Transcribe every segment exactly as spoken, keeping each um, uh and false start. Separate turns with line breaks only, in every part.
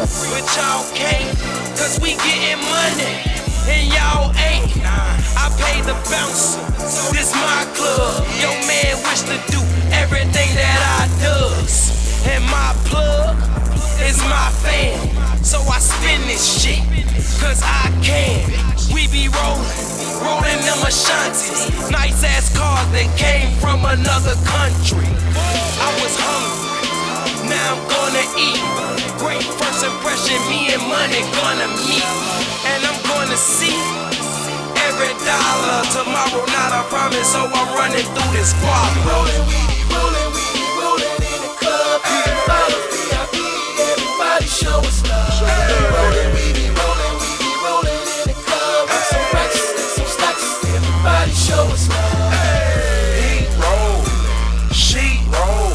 but y'all can't, cause we getting money, and y'all ain't. I pay the bouncer, this my club. Your man wish to do everything that I does, and my plug is my fan. So I spin this shit, cause I can. We be rolling, rolling them Ashantis, nice ass cars that came from another country. I was hungry, now I'm gonna eat. Great first impression, me and money gonna meet, and I'm gonna see every dollar. Tomorrow night I promise, so I'm running through this squad.
Rolling, we be rolling, we be rolling in the club. Follow V I P, everybody show us love. Rolling, we be rolling, we be rolling in the club. Some racks and some stacks, everybody show us love.
He roll, she roll,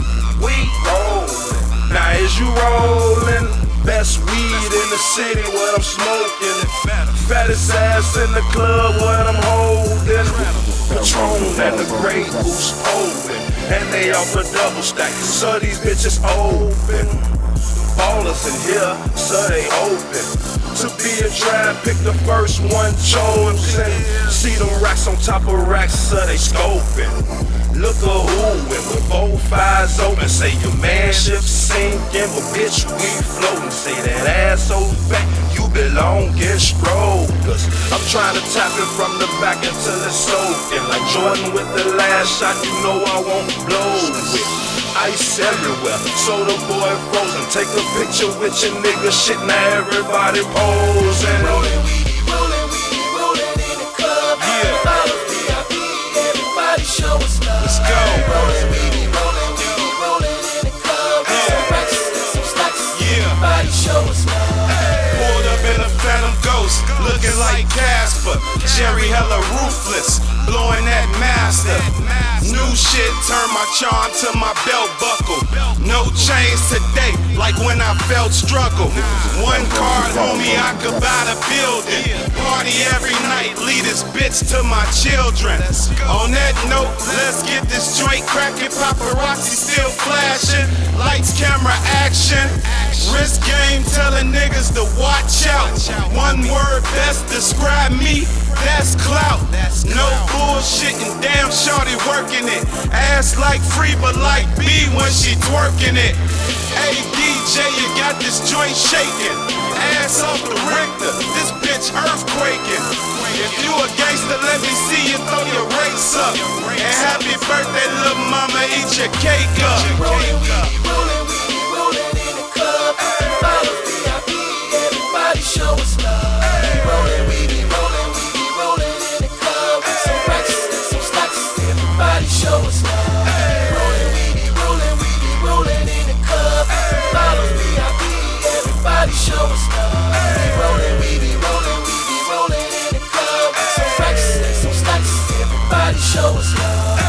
we roll. Now is you rolling? Best weed in the city, what I'm smoking. Fattest ass in the club, what I'm holding. Patron and the Grey Goose open, and they off a double stack, so these bitches open. Ballers in here, so they open. To be a drive, pick the first one chosen. See them racks on top of racks, so they scoping. Look a who with both eyes open. Say your man ship sinking, but bitch we floating. Say that ass so fat, you belong get strolled. Cause I'm trying to tap it from the back until it's soaking. Like Jordan with the last shot, you know I won't blow with ice everywhere, so the boy frozen. Take a picture with your nigga shit, now everybody posing.
Rolling, we be rolling, we be rolling in the club.
Yeah.
Follow V I P, everybody show us love.
Let's go.
Rolling, we be rolling, we be rolling in the club. Some racks and some stacks, everybody show us love.
Pulled up in a Phantom Ghost, looking like Casper. Jerry hella ruthless, blowing that master. New shit, turn my charm to my belt buckle. No chains today, like when I felt struggle. One card, homie, I could buy the building. Party every night, lead this bitch to my children. On that note, let's get this joint cracking. Paparazzi still flashing. Lights, camera, action. Wrist game telling niggas to watch out. One word best describe me, that's clout. No bullshitting, damn shorty working it. Ass like free but like B when she twerking it. Hey D J, you got this joint shaking. Ass off the Richter, this bitch earthquaking. If you a gangster, let me see you throw your race up. And happy birthday, little mama, eat your cake up.
Rolling, we be rolling, we be rolling in the club. Follow V I P, everybody show us love. Rolling, we be rolling, we be rolling in the club. Some racks and some stacks, everybody show us love. Rolling, we be rolling, we be rolling in the club. Follow V I P, everybody show us love. Rolling, we be rolling, we be rolling in the club. Some racks and some stacks, everybody show us love.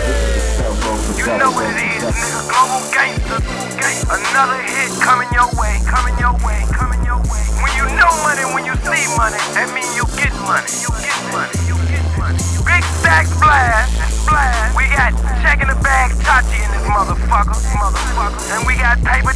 You know what it is, nigga. Global Gangsters. Another hit coming your way, coming your way, coming your way. When you know money, when you see money, that mean you get money. You get money, you get money. Big Stack Blast, Blast. We got Check in the Bag Tachi in this motherfucker, motherfucker. And we got Paper